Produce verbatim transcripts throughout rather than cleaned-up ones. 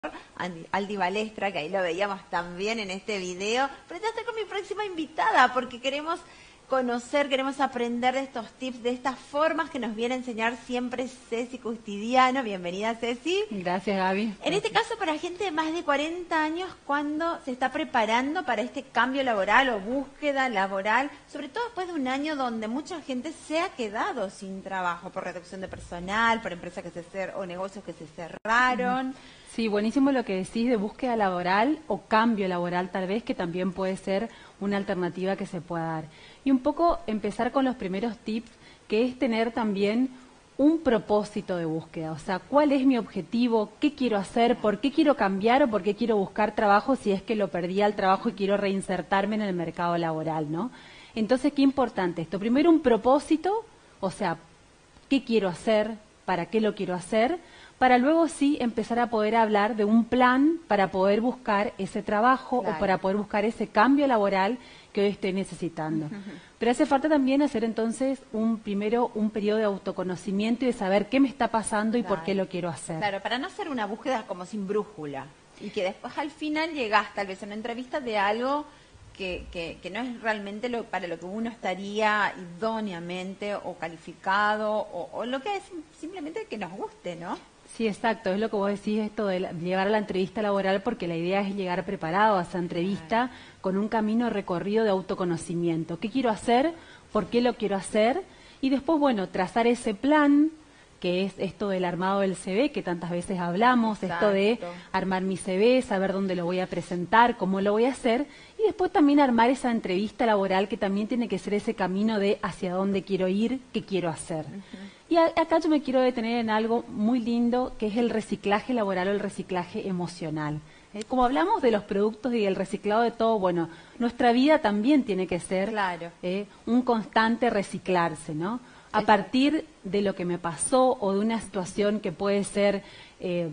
Aldi Balestra, que ahí lo veíamos también en este video, pero ya estoy con mi próxima invitada porque queremos conocer, queremos aprender de estos tips, de estas formas que nos viene a enseñar siempre Ceci Custidiano. Bienvenida, Ceci. Gracias, Gaby. En este caso, para gente de más de cuarenta años, cuando se está preparando para este cambio laboral o búsqueda laboral, sobre todo después de un año donde mucha gente se ha quedado sin trabajo por reducción de personal, por empresas que se cer o negocios que se cerraron. Sí, buenísimo lo que decís de búsqueda laboral o cambio laboral tal vez, que también puede ser una alternativa que se pueda dar. Y un poco empezar con los primeros tips, que es tener también un propósito de búsqueda. O sea, ¿cuál es mi objetivo? ¿Qué quiero hacer? ¿Por qué quiero cambiar o por qué quiero buscar trabajo si es que lo perdí al trabajo y quiero reinsertarme en el mercado laboral, ¿no? Entonces, qué importante esto. Primero, un propósito, o sea, ¿qué quiero hacer? ¿Para qué lo quiero hacer? Para luego sí empezar a poder hablar de un plan para poder buscar ese trabajo, claro, o para poder buscar ese cambio laboral que hoy estoy necesitando. Uh-huh. Pero hace falta también hacer entonces un primero un periodo de autoconocimiento y de saber qué me está pasando y, claro, por qué lo quiero hacer. Claro, para no hacer una búsqueda como sin brújula y que después al final llegás tal vez a una entrevista de algo que, que, que no es realmente lo, para lo que uno estaría idóneamente o calificado o, o lo que es simplemente que nos guste, ¿no? Sí, exacto, es lo que vos decís, esto de la, llegar a la entrevista laboral, porque la idea es llegar preparado a esa entrevista con un camino recorrido de autoconocimiento. ¿Qué quiero hacer? ¿Por qué lo quiero hacer? Y después, bueno, trazar ese plan, que es esto del armado del C V, que tantas veces hablamos, exacto, esto de armar mi C V, saber dónde lo voy a presentar, cómo lo voy a hacer, y después también armar esa entrevista laboral, que también tiene que ser ese camino de hacia dónde quiero ir, qué quiero hacer. Uh-huh. Y a, acá yo me quiero detener en algo muy lindo, que es el reciclaje laboral o el reciclaje emocional. Eh, como hablamos de los productos y del reciclado de todo, bueno, nuestra vida también tiene que ser, claro, eh, un constante reciclarse, ¿no? A partir de lo que me pasó o de una situación que puede ser eh,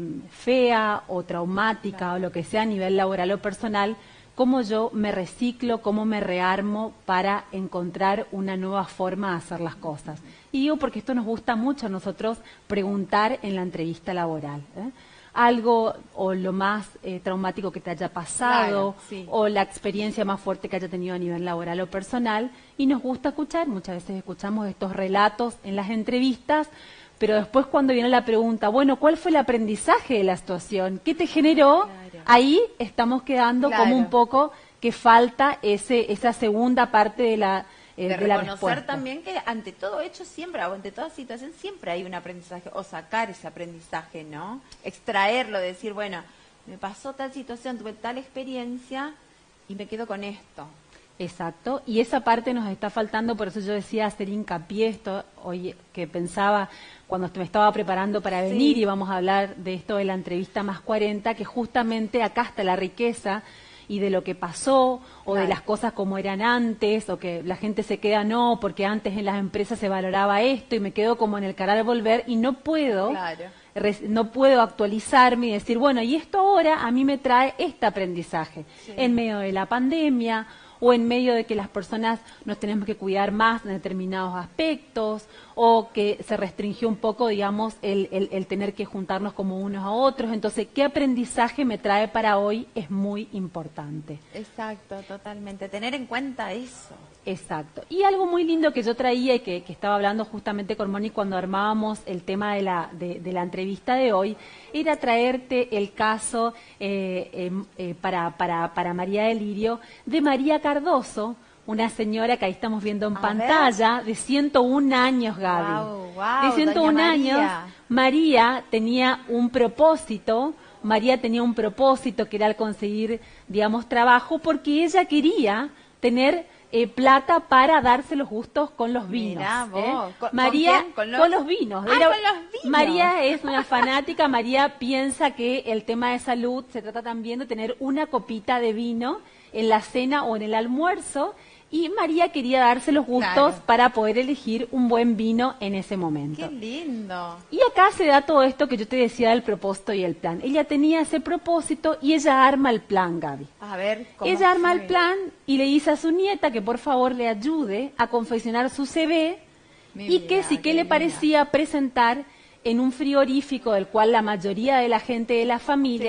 fea o traumática, claro, o lo que sea a nivel laboral o personal, cómo yo me reciclo, cómo me rearmo para encontrar una nueva forma de hacer las cosas. Y digo porque esto nos gusta mucho a nosotros preguntar en la entrevista laboral, ¿eh? Algo o lo más eh, traumático que te haya pasado, claro, sí, o la experiencia más fuerte que haya tenido a nivel laboral o personal, y nos gusta escuchar, muchas veces escuchamos estos relatos en las entrevistas, pero después cuando viene la pregunta, bueno, ¿cuál fue el aprendizaje de la situación? ¿Qué te generó? Claro. Ahí estamos quedando, claro, como un poco que falta ese esa segunda parte de la eh, de, de la reconocer respuesta. También que ante todo hecho siempre, o ante toda situación siempre hay un aprendizaje, o sacar ese aprendizaje, ¿no? Extraerlo, decir, bueno, me pasó tal situación, tuve tal experiencia y me quedo con esto. Exacto, y esa parte nos está faltando, por eso yo decía hacer hincapié esto, hoy que pensaba cuando me estaba preparando para venir, sí, y vamos a hablar de esto de la entrevista más cuarenta, que justamente acá está la riqueza y de lo que pasó, o claro, de las cosas como eran antes, o que la gente se queda, no, porque antes en las empresas se valoraba esto, y me quedo como en el canal de volver, y no puedo, claro, no puedo actualizarme y decir, bueno, y esto ahora a mí me trae este aprendizaje, sí, en medio de la pandemia, o en medio de que las personas nos tenemos que cuidar más en determinados aspectos, o que se restringió un poco, digamos, el, el, el tener que juntarnos como unos a otros. Entonces, ¿qué aprendizaje me trae para hoy? Es muy importante. Exacto, totalmente. Tener en cuenta eso. Exacto. Y algo muy lindo que yo traía y que, que estaba hablando justamente con Moni cuando armábamos el tema de la, de, de la entrevista de hoy, era traerte el caso eh, eh, eh, para, para, para María del Lirio de María Cardoso, una señora que ahí estamos viendo en a pantalla, ver, de ciento un años, Gaby. Wow, wow, de ciento un años, María tenía un propósito, María tenía un propósito que era el conseguir, digamos, trabajo, porque ella quería tener Eh, plata para darse los gustos con los vinos. Mirá, vos. ¿eh? ¿Con, María, ¿con, con, los... con los vinos. Ah, Era, con los vinos. María es una fanática, María piensa que el tema de salud se trata también de tener una copita de vino en la cena o en el almuerzo, y María quería darse los gustos, claro, para poder elegir un buen vino en ese momento. ¡Qué lindo! Y acá se da todo esto que yo te decía del propósito y el plan. Ella tenía ese propósito y ella arma el plan, Gaby. A ver, ¿cómo ella arma fue? el plan y le dice a su nieta que por favor le ayude a confeccionar su C V, Mi y vida, que si qué le linda. parecía presentar en un frigorífico del cual la mayoría de la gente de la familia, sí,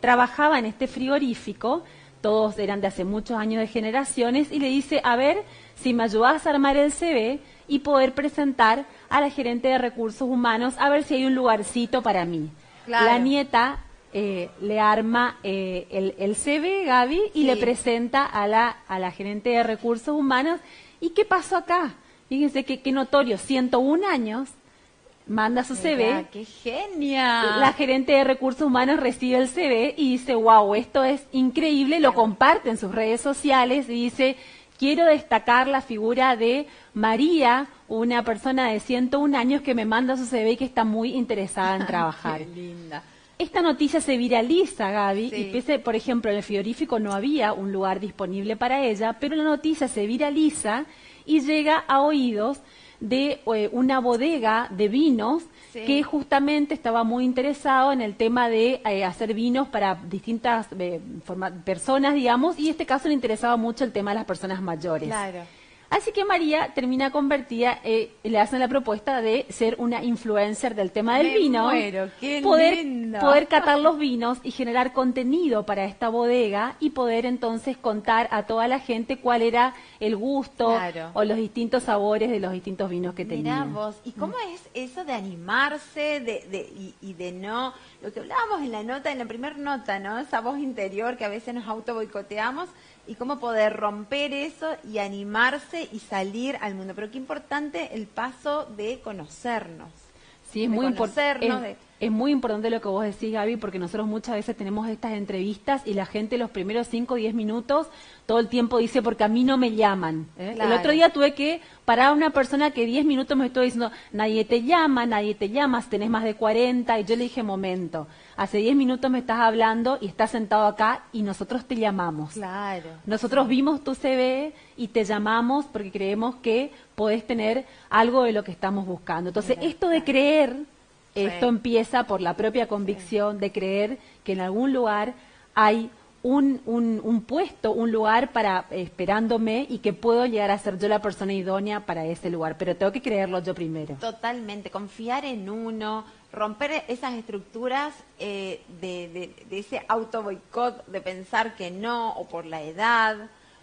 trabajaba en este frigorífico, todos eran de hace muchos años de generaciones, y le dice, a ver, si me ayudas a armar el C V y poder presentar a la gerente de recursos humanos, a ver si hay un lugarcito para mí. Claro. La nieta eh, le arma eh, el, el C V, Gaby, y Sí. le presenta a la, a la gerente de recursos humanos. ¿Y qué pasó acá? Fíjense que, que notorio, ciento un años, manda su C V. Mira, ¡qué genia! La gerente de recursos humanos recibe el C V y dice, wow, esto es increíble, lo comparte en sus redes sociales y dice, quiero destacar la figura de María, una persona de ciento un años que me manda su C V y que está muy interesada en trabajar. ¡Qué linda! Esta noticia se viraliza, Gaby, Sí. y pese, por ejemplo, en el frigorífico no había un lugar disponible para ella, pero la noticia se viraliza y llega a oídos de eh, una bodega de vinos Sí. que justamente estaba muy interesado en el tema de eh, hacer vinos para distintas eh, forma- personas, digamos, y en este caso le interesaba mucho el tema de las personas mayores. Claro. Así que María termina convertida, eh, le hacen la propuesta de ser una influencer del tema del Me vino, muero, qué poder, lindo. poder catar los vinos y generar contenido para esta bodega y poder entonces contar a toda la gente cuál era el gusto Claro. o los distintos sabores de los distintos vinos que Mirá tenían. vos, ¿y cómo es eso de animarse de, de, y, y de no, lo que hablábamos en la nota, en la primera nota, ¿no? Esa voz interior que a veces nos auto boicoteamos y cómo poder romper eso y animarse y salir al mundo. Pero qué importante el paso de conocernos. Sí, es de muy importante. conocernos, Es, de- es muy importante lo que vos decís, Gaby, porque nosotros muchas veces tenemos estas entrevistas y la gente los primeros cinco o diez minutos todo el tiempo dice, porque a mí no me llaman. ¿eh? Claro. El otro día tuve que parar a una persona que diez minutos me estuvo diciendo, nadie te llama, nadie te llama, tenés más de cuarenta, y yo le dije, momento, hace diez minutos me estás hablando y estás sentado acá y nosotros te llamamos. Claro. Nosotros vimos tu C V y te llamamos porque creemos que podés tener algo de lo que estamos buscando. Entonces, Mira, esto de claro. creer, Sí. esto empieza por la propia convicción de creer que en algún lugar hay un, un, un puesto, un lugar para eh, esperándome y que puedo llegar a ser yo la persona idónea para ese lugar. Pero tengo que creerlo yo primero. Totalmente, confiar en uno, romper esas estructuras eh, de, de, de ese auto boicot, de pensar que no, o por la edad,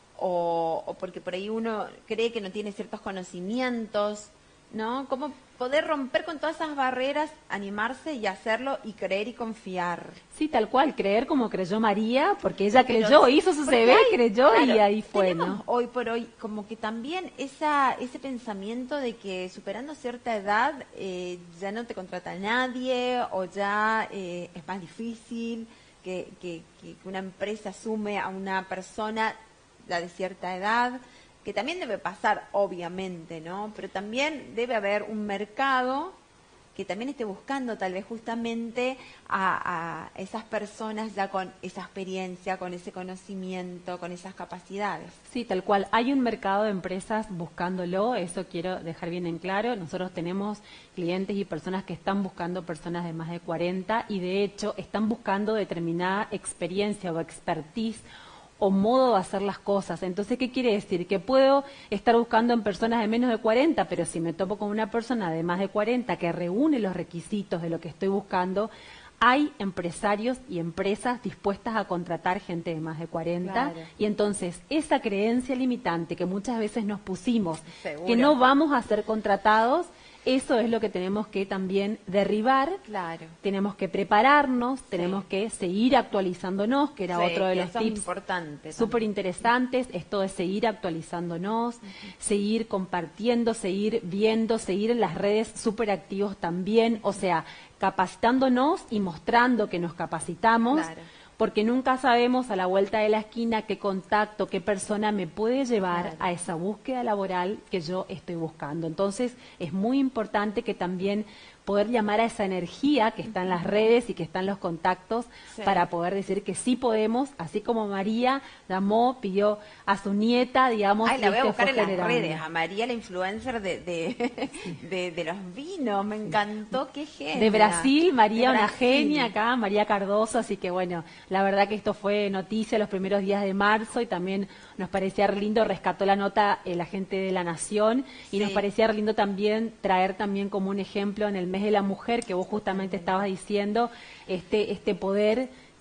o, o porque por ahí uno cree que no tiene ciertos conocimientos, ¿no? Cómo poder romper con todas esas barreras, animarse y hacerlo y creer y confiar. Sí, tal cual, creer como creyó María, porque ella Pero creyó, sí, hizo su porque C V, hay- creyó y claro, ahí fue, tenemos ¿no? hoy por hoy como que también esa ese pensamiento de que superando cierta edad eh, ya no te contrata nadie o ya eh, es más difícil que, que, que una empresa asume a una persona ya de cierta edad, que también debe pasar, obviamente, ¿no? Pero también debe haber un mercado que también esté buscando tal vez justamente a, a esas personas ya con esa experiencia, con ese conocimiento, con esas capacidades. Sí, tal cual. Hay un mercado de empresas buscándolo, eso quiero dejar bien en claro. Nosotros tenemos clientes y personas que están buscando personas de más de cuarenta y de hecho están buscando determinada experiencia o expertise o modo de hacer las cosas. Entonces, ¿qué quiere decir? Que puedo estar buscando en personas de menos de cuarenta, pero si me topo con una persona de más de cuarenta que reúne los requisitos de lo que estoy buscando, hay empresarios y empresas dispuestas a contratar gente de más de cuarenta. Claro. Y entonces, esa creencia limitante que muchas veces nos pusimos, Seguro. que no vamos a ser contratados, eso es lo que tenemos que también derribar. Claro. Tenemos que prepararnos, tenemos que seguir actualizándonos, que era Sí, otro de que los eso es tips importante súper también. interesantes, esto de seguir actualizándonos, seguir compartiendo, seguir viendo, seguir en las redes súper activos también, o sea, capacitándonos y mostrando que nos capacitamos, Claro. porque nunca sabemos a la vuelta de la esquina qué contacto, qué persona me puede llevar Claro. a esa búsqueda laboral que yo estoy buscando. Entonces, es muy importante que también poder llamar a esa energía que está en las redes y que está en los contactos Sí. para poder decir que sí podemos, así como María llamó, pidió a su nieta, digamos, Ay, la y voy a esto buscar fue en las generando. redes, a María, la influencer de, de, de, de los vinos, me encantó, qué genia. De Brasil, María, De una Brasil. genia acá, María Cardoso, así que bueno, la verdad que esto fue noticia los primeros días de marzo y también nos parecía re lindo, rescató la nota eh, la gente de La Nación y Sí. nos parecía re lindo también traer también como un ejemplo en el mes de la mujer, que vos justamente estabas diciendo, este, este poder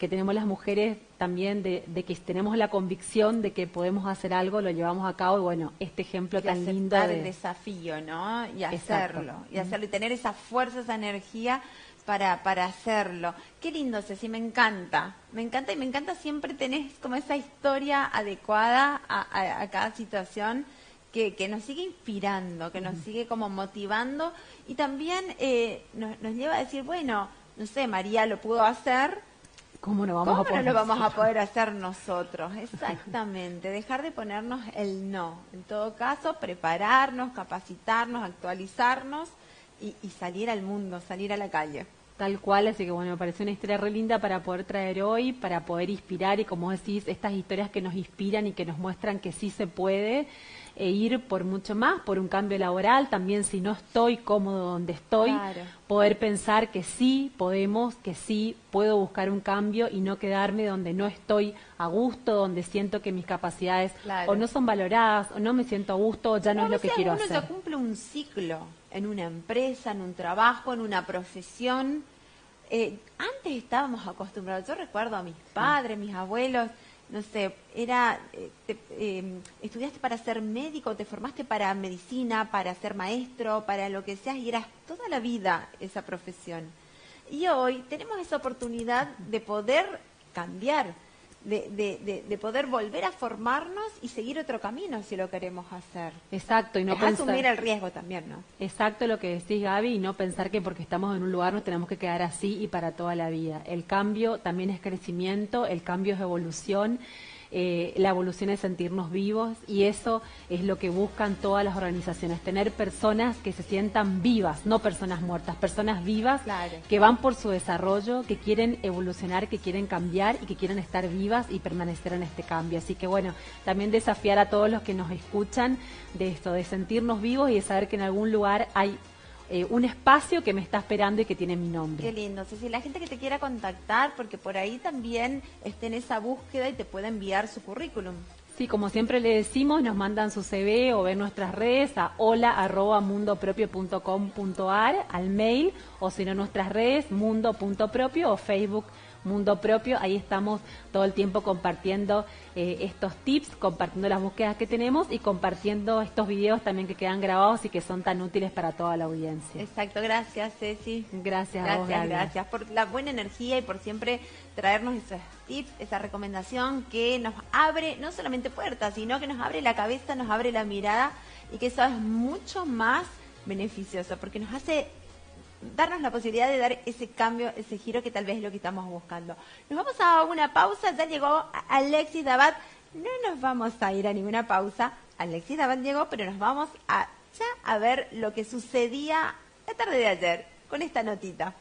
que tenemos las mujeres también de, de que tenemos la convicción de que podemos hacer algo, lo llevamos a cabo y bueno, este ejemplo y tan lindo aceptar de el desafío, ¿no? Y Exacto. hacerlo, y hacerlo, y tener esa fuerza, esa energía para, para hacerlo. Qué lindo, Ceci, me encanta, me encanta y me encanta siempre tenés como esa historia adecuada a, a, a cada situación que, que nos sigue inspirando, que nos uh-huh. sigue como motivando y también eh, nos, nos lleva a decir, bueno, no sé, María lo pudo hacer, ¿cómo no, vamos ¿Cómo a poder no lo vamos a poder hacer nosotros? Exactamente, dejar de ponernos el no. En todo caso, prepararnos, capacitarnos, actualizarnos y, y salir al mundo, salir a la calle. Tal cual, así que bueno, me parece una historia re linda para poder traer hoy, para poder inspirar y como decís, estas historias que nos inspiran y que nos muestran que sí se puede e ir por mucho más, por un cambio laboral, también si no estoy cómodo donde estoy, claro. poder pensar que sí podemos, que sí puedo buscar un cambio y no quedarme donde no estoy a gusto, donde siento que mis capacidades claro. o no son valoradas, o no me siento a gusto, o ya no, no es lo que quiero uno hacer. Uno ya cumple un ciclo en una empresa, en un trabajo, en una profesión. Eh, antes estábamos acostumbrados, yo recuerdo a mis padres, mis abuelos, no sé, era, eh, te, eh, estudiaste para ser médico, te formaste para medicina, para ser maestro, para lo que seas, y eras toda la vida esa profesión. Y hoy tenemos esa oportunidad de poder cambiar, de, de, de, de poder volver a formarnos y seguir otro camino si lo queremos hacer. Exacto, y no es pensar, asumir el riesgo también, ¿no? Exacto lo que decís, Gaby, y no pensar que porque estamos en un lugar nos tenemos que quedar así y para toda la vida. El cambio también es crecimiento, el cambio es evolución. Eh, la evolución es sentirnos vivos y eso es lo que buscan todas las organizaciones, tener personas que se sientan vivas, no personas muertas, personas vivas claro. que van por su desarrollo, que quieren evolucionar, que quieren cambiar y que quieren estar vivas y permanecer en este cambio. Así que bueno, también desafiar a todos los que nos escuchan de esto, de sentirnos vivos y de saber que en algún lugar hay Eh, un espacio que me está esperando y que tiene mi nombre. Qué lindo, Ceci. La gente que te quiera contactar, porque por ahí también está en esa búsqueda y te puede enviar su currículum. Sí, como siempre le decimos, nos mandan su C V o ven nuestras redes a hola arroba mundopropio punto com punto a r al mail, o si no nuestras redes mundo punto propio o Facebook Mundo Propio. Ahí estamos todo el tiempo compartiendo eh, estos tips, compartiendo las búsquedas que tenemos y compartiendo estos videos también que quedan grabados y que son tan útiles para toda la audiencia. Exacto, gracias Ceci. Gracias, gracias, a vos, Gaby. Gracias por la buena energía y por siempre traernos esos tips, esa recomendación que nos abre no solamente puertas, sino que nos abre la cabeza, nos abre la mirada y que eso es mucho más beneficioso porque nos hace darnos la posibilidad de dar ese cambio, ese giro que tal vez es lo que estamos buscando. Nos vamos a una pausa, ya llegó Alexis Dabat, no nos vamos a ir a ninguna pausa, Alexis Dabat llegó, pero nos vamos a ya a ver lo que sucedía la tarde de ayer con esta notita.